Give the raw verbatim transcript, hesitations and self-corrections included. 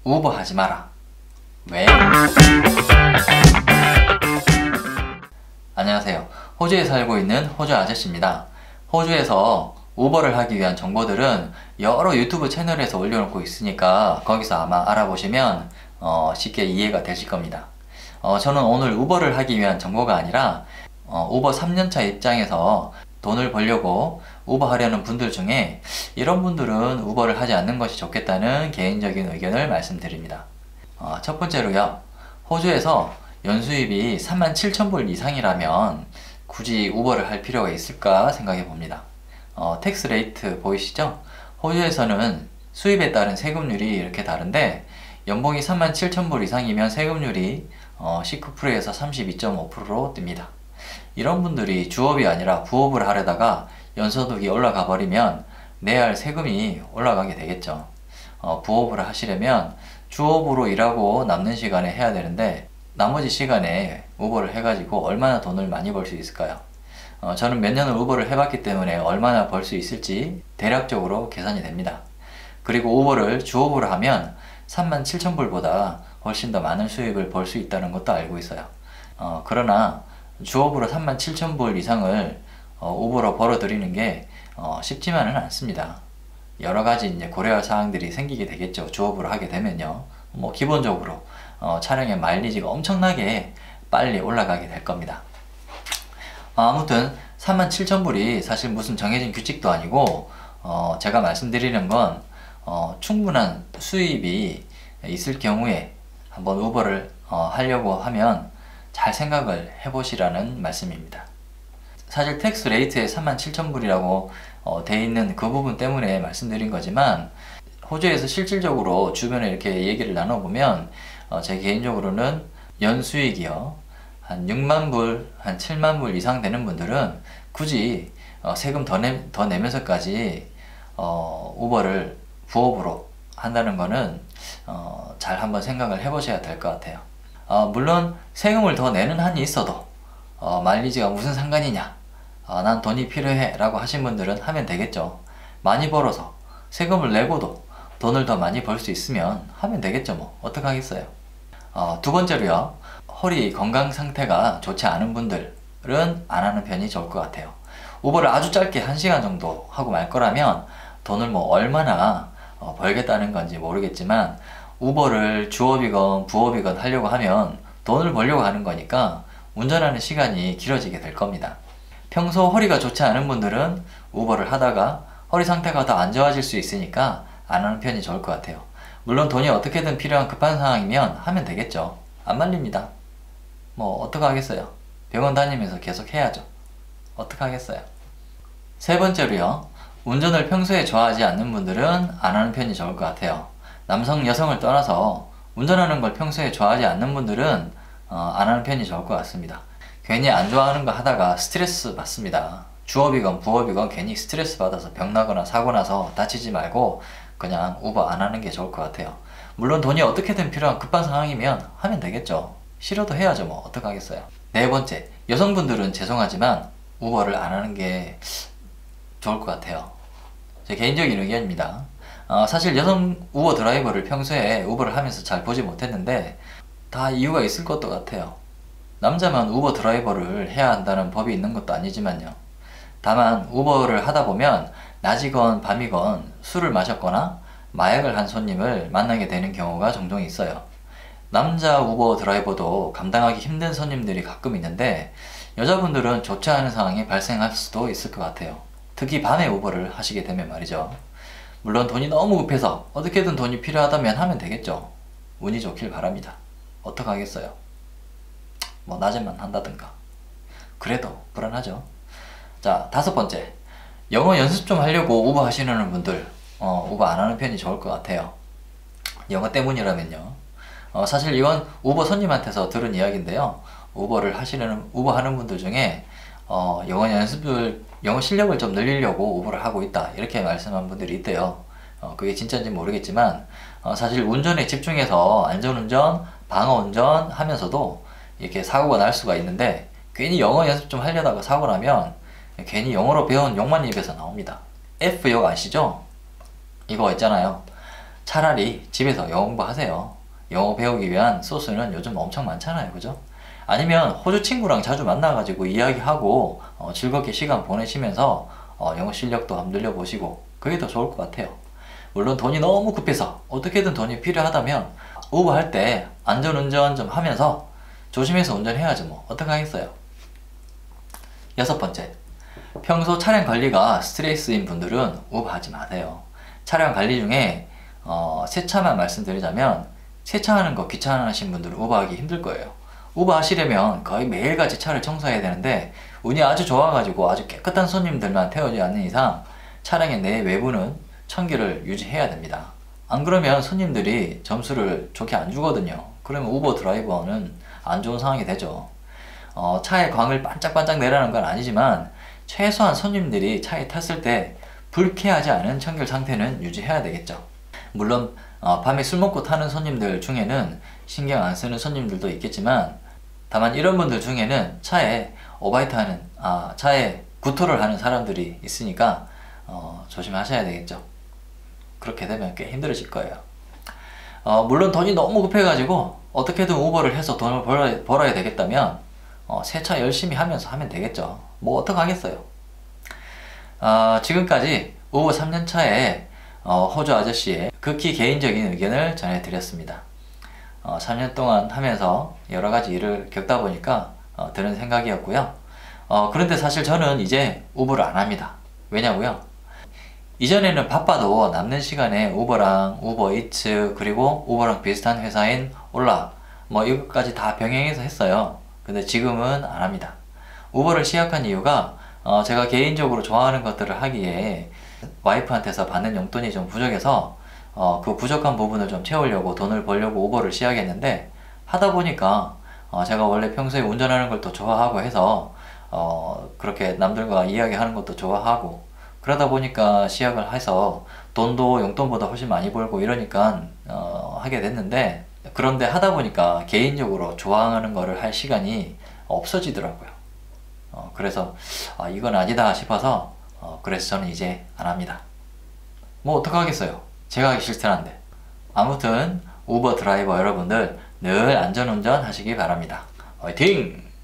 우버 하지 마라. 왜? 안녕하세요. 호주에 살고 있는 호주 아저씨입니다. 호주에서 우버를 하기 위한 정보들은 여러 유튜브 채널에서 올려놓고 있으니까 거기서 아마 알아보시면 어, 쉽게 이해가 되실 겁니다. 어, 저는 오늘 우버를 하기 위한 정보가 아니라 어, 우버 삼 년차 입장에서 돈을 벌려고 우버 하려는 분들 중에 이런 분들은 우버를 하지 않는 것이 좋겠다는 개인적인 의견을 말씀드립니다. 어, 첫 번째로요. 호주에서 연수입이 삼만 칠천 불 이상이라면 굳이 우버를 할 필요가 있을까 생각해 봅니다. 어, 텍스 레이트 보이시죠? 호주에서는 수입에 따른 세금률이 이렇게 다른데 연봉이 삼만 칠천 불 이상이면 세금률이 어, 십구 퍼센트에서 삼십이 점 오 퍼센트로 뜹니다. 이런 분들이 주업이 아니라 부업을 하려다가 연소득이 올라가 버리면 내야 할 세금이 올라가게 되겠죠. 어, 부업을 하시려면 주업으로 일하고 남는 시간에 해야 되는데 나머지 시간에 우버를 해가지고 얼마나 돈을 많이 벌 수 있을까요? 어, 저는 몇 년을 우버를 해봤기 때문에 얼마나 벌 수 있을지 대략적으로 계산이 됩니다. 그리고 우버를 주업으로 하면 삼만 칠천 불보다 훨씬 더 많은 수입을 벌 수 있다는 것도 알고 있어요. 어, 그러나 주업으로 삼만 칠천 불 이상을 어, 우버로 벌어들이는 게 어, 쉽지만은 않습니다. 여러 가지 이제 고려할 사항들이 생기게 되겠죠. 주업으로 하게 되면요. 뭐 기본적으로 어, 차량의 마일리지가 엄청나게 빨리 올라가게 될 겁니다. 어, 아무튼 삼만 칠천 불이 사실 무슨 정해진 규칙도 아니고 어, 제가 말씀드리는 건 어, 충분한 수입이 있을 경우에 한번 우버를 어, 하려고 하면 잘 생각을 해보시라는 말씀입니다. 사실 텍스 레이트에 삼만 칠천 불이라고 어, 돼 있는 그 부분 때문에 말씀드린 거지만 호주에서 실질적으로 주변에 이렇게 얘기를 나눠보면 어, 제 개인적으로는 연수익이요 한 육만 불, 한 칠만 불 이상 되는 분들은 굳이 어, 세금 더, 내, 더 내면서까지 어, 우버를 부업으로 한다는 거는 어, 잘 한번 생각을 해보셔야 될 것 같아요. 어, 물론 세금을 더 내는 한이 있어도 어, 마일리지가 무슨 상관이냐, 어, 난 돈이 필요해 라고 하신 분들은 하면 되겠죠. 많이 벌어서 세금을 내고도 돈을 더 많이 벌 수 있으면 하면 되겠죠. 뭐 어떡하겠어요. 어, 두 번째로요, 허리 건강 상태가 좋지 않은 분들은 안 하는 편이 좋을 것 같아요. 우버를 아주 짧게 한 시간 정도 하고 말 거라면 돈을 뭐 얼마나 어, 벌겠다는 건지 모르겠지만 우버를 주업이건 부업이건 하려고 하면 돈을 벌려고 하는 거니까 운전하는 시간이 길어지게 될 겁니다. 평소 허리가 좋지 않은 분들은 우버를 하다가 허리 상태가 더 안 좋아질 수 있으니까 안 하는 편이 좋을 것 같아요. 물론 돈이 어떻게든 필요한 급한 상황이면 하면 되겠죠. 안 말립니다. 뭐 어떡하겠어요. 병원 다니면서 계속 해야죠. 어떡하겠어요. 세 번째로요, 운전을 평소에 좋아하지 않는 분들은 안 하는 편이 좋을 것 같아요. 남성, 여성을 떠나서 운전하는 걸 평소에 좋아하지 않는 분들은 어, 안 하는 편이 좋을 것 같습니다. 괜히 안 좋아하는 거 하다가 스트레스 받습니다. 주업이건 부업이건 괜히 스트레스 받아서 병나거나 사고 나서 다치지 말고 그냥 우버 안 하는 게 좋을 것 같아요. 물론 돈이 어떻게든 필요한 급한 상황이면 하면 되겠죠. 싫어도 해야죠. 뭐 어떡하겠어요. 네 번째, 여성분들은 죄송하지만 우버를 안 하는 게 좋을 것 같아요. 제 개인적인 의견입니다. 어, 사실 여성 우버 드라이버를 평소에 우버를 하면서 잘 보지 못했는데 다 이유가 있을 것도 같아요. 남자만 우버 드라이버를 해야 한다는 법이 있는 것도 아니지만요. 다만 우버를 하다 보면 낮이건 밤이건 술을 마셨거나 마약을 한 손님을 만나게 되는 경우가 종종 있어요. 남자 우버 드라이버도 감당하기 힘든 손님들이 가끔 있는데 여자분들은 좋지 않은 상황이 발생할 수도 있을 것 같아요. 특히 밤에 우버를 하시게 되면 말이죠. 물론 돈이 너무 급해서 어떻게든 돈이 필요하다면 하면 되겠죠. 운이 좋길 바랍니다. 어떡하겠어요. 뭐 낮에만 한다든가. 그래도 불안하죠. 자, 다섯 번째, 영어 연습 좀 하려고 우버 하시는 분들 어, 우버 안 하는 편이 좋을 것 같아요. 영어 때문이라면요. 어, 사실 이건 우버 손님한테서 들은 이야기인데요. 우버를 하시는 우버 하는 분들 중에 어, 영어 연습을 영어 실력을 좀 늘리려고 우버를 하고 있다 이렇게 말씀한 분들이 있대요. 어, 그게 진짜인지 모르겠지만 어, 사실 운전에 집중해서 안전운전, 방어운전 하면서도 이렇게 사고가 날 수가 있는데 괜히 영어 연습 좀 하려다가 사고 나면 괜히 영어로 배운 욕만 입에서 나옵니다. F역 아시죠? 이거 있잖아요. 차라리 집에서 영어 공부하세요. 영어 배우기 위한 소스는 요즘 엄청 많잖아요. 그죠? 아니면 호주 친구랑 자주 만나가지고 이야기하고 어, 즐겁게 시간 보내시면서 어, 영어 실력도 한번 늘려보시고 그게 더 좋을 것 같아요. 물론 돈이 너무 급해서 어떻게든 돈이 필요하다면 우버 할 때 안전운전 좀 하면서 조심해서 운전해야지 뭐 어떡하겠어요. 여섯 번째, 평소 차량 관리가 스트레스인 분들은 우버 하지 마세요. 차량 관리 중에 어, 세차만 말씀드리자면 세차하는 거 귀찮으신 분들은 우버 하기 힘들 거예요. 우버 하시려면 거의 매일같이 차를 청소해야 되는데 운이 아주 좋아가지고 아주 깨끗한 손님들만 태워지 않는 이상 차량의 내 외부는 청결을 유지해야 됩니다. 안 그러면 손님들이 점수를 좋게 안 주거든요. 그러면 우버 드라이버는 안 좋은 상황이 되죠. 어, 차에 광을 반짝반짝 내라는 건 아니지만 최소한 손님들이 차에 탔을 때 불쾌하지 않은 청결 상태는 유지해야 되겠죠. 물론 어, 밤에 술 먹고 타는 손님들 중에는 신경 안 쓰는 손님들도 있겠지만 다만 이런 분들 중에는 차에 오바이트하는 아, 차에 구토를 하는 사람들이 있으니까 어, 조심하셔야 되겠죠. 그렇게 되면 꽤 힘들어질 거예요. 어, 물론 돈이 너무 급해가지고 어떻게든 우버를 해서 돈을 벌어야, 벌어야 되겠다면 어, 세차 열심히 하면서 하면 되겠죠. 뭐 어떡하겠어요. 어, 지금까지 우버 삼 년 차에 어, 호주 아저씨의 극히 개인적인 의견을 전해드렸습니다. 어, 삼 년 동안 하면서 여러가지 일을 겪다 보니까 어, 드는 생각이었고요. 어, 그런데 사실 저는 이제 우버를 안 합니다. 왜냐고요? 이전에는 바빠도 남는 시간에 우버랑 우버이츠 그리고 우버랑 비슷한 회사인 올라 뭐 이것까지 다 병행해서 했어요. 근데 지금은 안 합니다. 우버를 시작한 이유가 어, 제가 개인적으로 좋아하는 것들을 하기에 와이프한테서 받는 용돈이 좀 부족해서 어, 그 부족한 부분을 좀 채우려고 돈을 벌려고 우버를 시작했는데 하다 보니까 어, 제가 원래 평소에 운전하는 걸 또 좋아하고 해서 어, 그렇게 남들과 이야기하는 것도 좋아하고 그러다 보니까 시작을 해서 돈도 용돈보다 훨씬 많이 벌고 이러니까 어, 하게 됐는데 그런데 하다 보니까 개인적으로 좋아하는 거를 할 시간이 없어지더라고요. 어, 그래서 아, 이건 아니다 싶어서 어, 그래서 저는 이제 안 합니다. 뭐 어떡하겠어요. 제가 하기 싫더란데. 아무튼 우버 드라이버 여러분들 늘 안전운전 하시기 바랍니다. 화이팅!